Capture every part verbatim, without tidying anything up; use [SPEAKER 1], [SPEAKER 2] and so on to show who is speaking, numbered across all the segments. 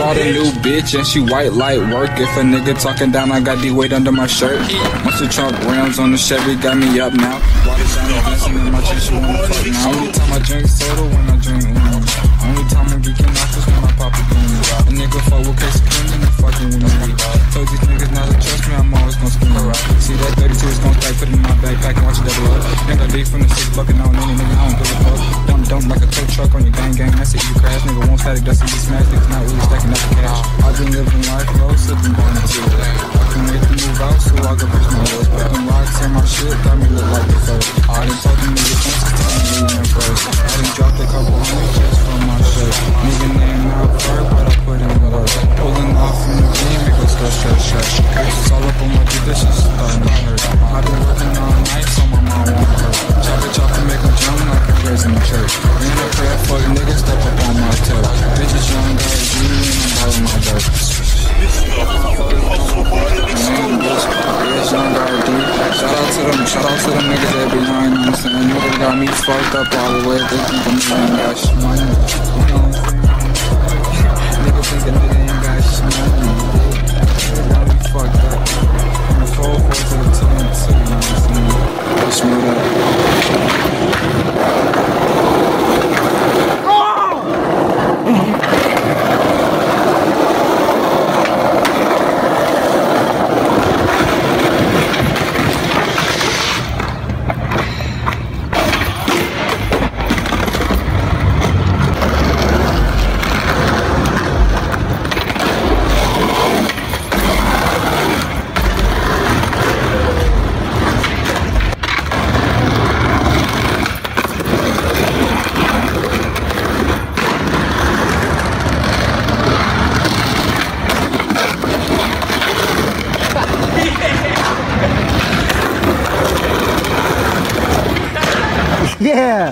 [SPEAKER 1] bought a new bitch and she white light work. If a nigga talking down, I got the weight under my shirt. Once the trunk rims on the Chevy got me up now. Water down and dancing in my chest, you wanna fuck now. Only time I drink soda when I drink Uno. Only time I'm geeking off is when I pop a goon. A nigga fuck with case of cream and they fucking with me. Told these niggas not to trust me, I'm always gon' spin around. See that thirty-two is gon' stack, put it in my backpack and watch it double up. Nigga leave from the six bucket, now any nigga, I don't give a fuck. Dump dump like a tow truck on your gang gang, that's it, you crash. Nigga won't static, dust, you smash, niggas not really stacking up the cash. I've been living life low, sipping down the tea. I can make the move out, so I can push my horse. Put them rocks in my shit, got me look like the first. I done talked to niggas once, it's time to leave my first. I done dropped a couple hundred just from my shirt. Nigga name out first, but I put in the work. Pulling off from the game, it goes straight, straight, straight. It's all up on my dick, this shit's starting to hurt. I've been working all night, so my mom won't hurt. Chop it, chop it, make them jump like a praise in the church. Man, I pray for the niggas, step up on my toe. Bitches young, got a G, and I'm all in my dirt. Shout out to them, shout out to them niggas that behind, you know what I'm saying? Niggas got me fucked up all the way, they think I'm ain't got shit money, you know what I'm saying? Niggas think a nigga ain't got shit money, they got me fucked up. I'm a four four to the two and two, you know what I'm saying? Push me
[SPEAKER 2] Yeah!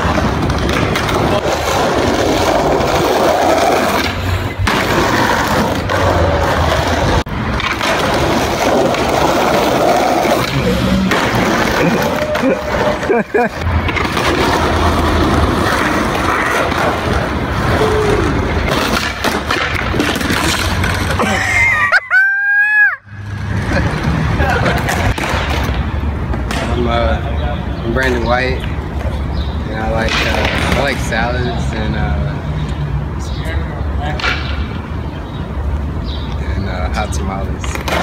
[SPEAKER 3] I'm, uh, I'm Brandon White. And I like uh, I like salads and uh, and uh, hot tamales.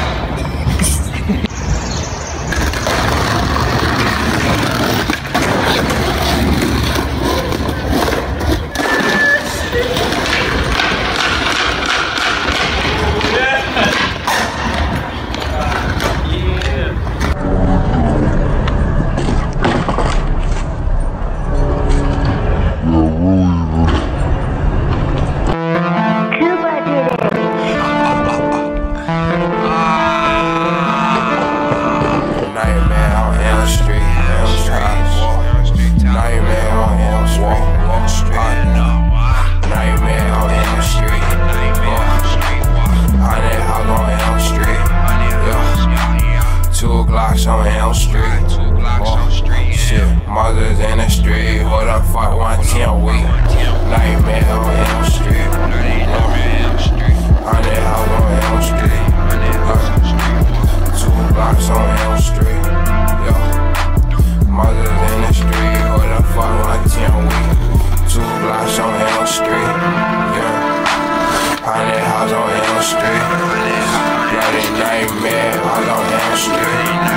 [SPEAKER 4] On Elm Street, oh, shit, mothers in the street, what the fuck, one ten week, nightmare on Elm Street, hundred house on Elm Street, uh, two blocks on Elm Street, yo, mothers in the street, what the fuck, one ten week, two blocks on Elm Street, yeah, hundred house on Elm Street, bloody nightmare all on Elm Street.